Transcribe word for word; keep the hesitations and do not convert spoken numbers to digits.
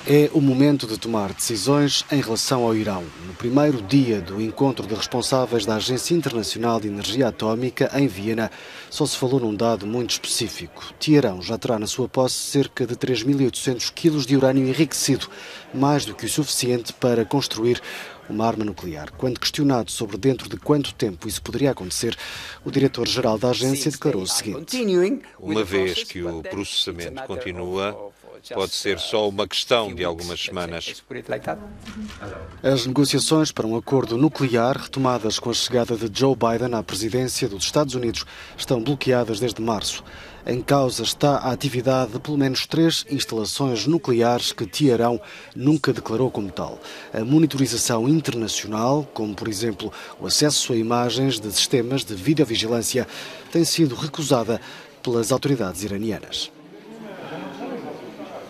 É o momento de tomar decisões em relação ao Irão. No primeiro dia do encontro de responsáveis da Agência Internacional de Energia Atómica, em Viena, só se falou num dado muito específico. Teherão já terá na sua posse cerca de três mil e oitocentos quilos de urânio enriquecido, mais do que o suficiente para construir uma arma nuclear. Quando questionado sobre dentro de quanto tempo isso poderia acontecer, o diretor-geral da agência declarou o seguinte: Uma vez que o processamento continua, pode ser só uma questão de algumas semanas. As negociações para um acordo nuclear, retomadas com a chegada de Joe Biden à presidência dos Estados Unidos, estão bloqueadas desde março. Em causa está a atividade de pelo menos três instalações nucleares que Teherão nunca declarou como tal. A monitorização internacional, como por exemplo o acesso a imagens de sistemas de videovigilância, tem sido recusada pelas autoridades iranianas.